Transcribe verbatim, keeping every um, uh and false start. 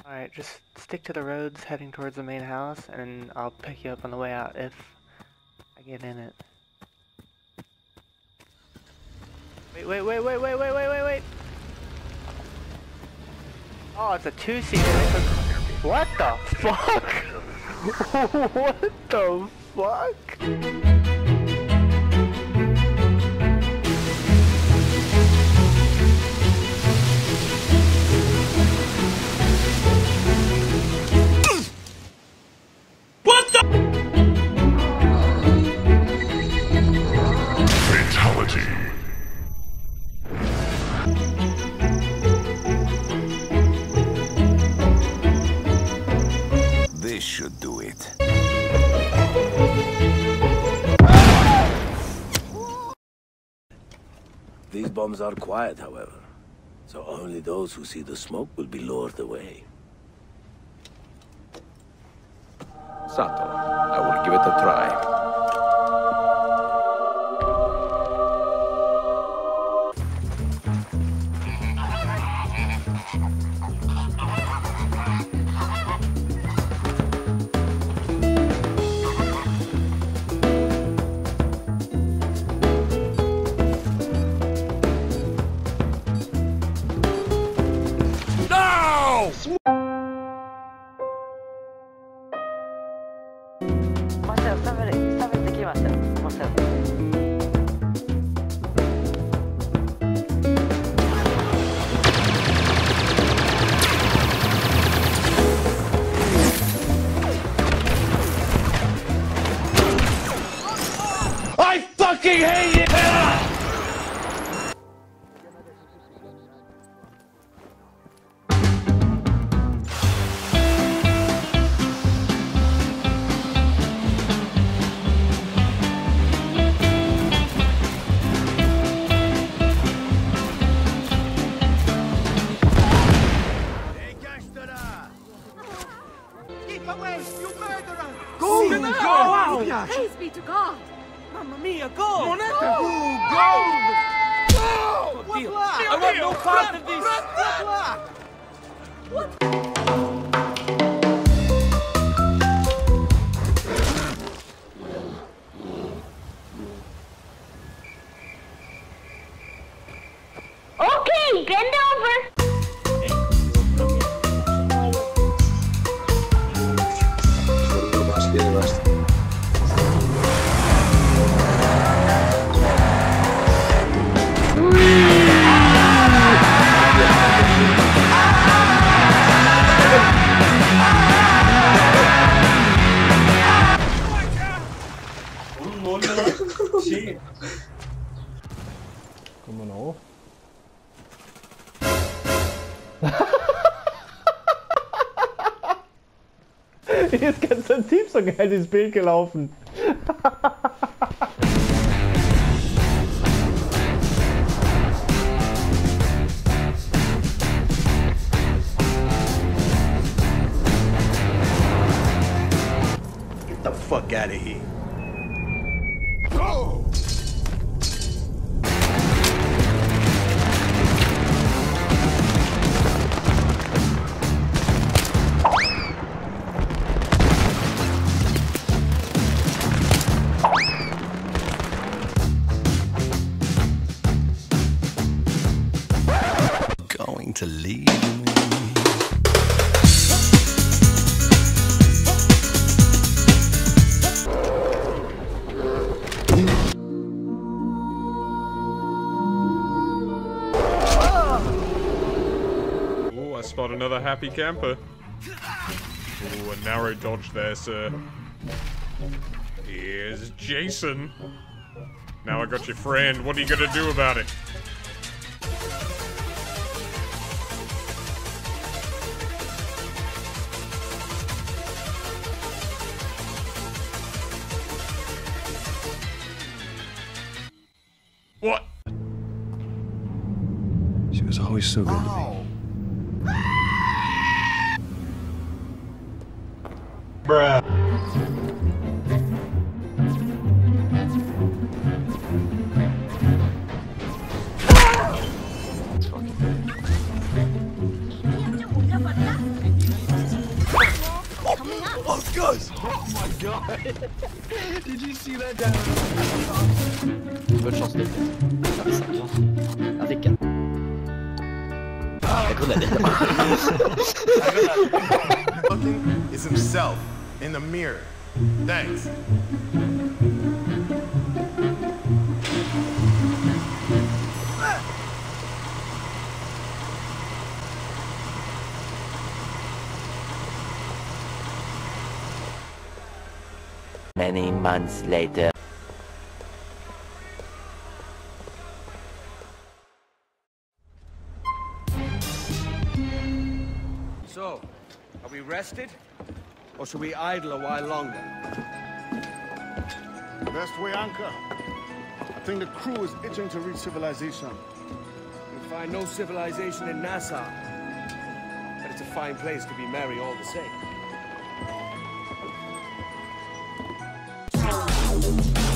Alright, just stick to the roads heading towards the main house, and I'll pick you up on the way out if I get in it. Wait, wait, wait, wait, wait, wait, wait, wait, wait! Oh, it's a two-seater. What the fuck? What the fuck? This should do it. These bombs are quiet, however. So only those who see the smoke will be lured away. Sato, I will give it a try. I fucking hate it! Keep away, you murderer! Go! Go! Go! Praise be to God! Mamma mia, go! Moneta! Go! Go! Go! What Dio. black? I want no part of this! What black? What? Okay, bend over. ¿Cómo no? Hier ist ganz ein Typ so geil ins Bild gelaufen. Get the fuck out of here. Go! Going to leave me. Oh, I spot another happy camper. Oh, a narrow dodge there, sir. Here's Jason. Now I got your friend. What are you gonna do about it? What? She was always so good to me. Bruh. Ini yang jemput dapat tak? god! Did you see that down? Bonne chance, le fait. Ah, mais c'est bien. Un des quatre. La grenade. Looking is himself in the mirror. Thanks. Many months later. So, are we rested? Or should we idle a while longer? Best way anchor. I think the crew is itching to reach civilization. You'll find no civilization in Nassau. But it's a fine place to be merry all the same.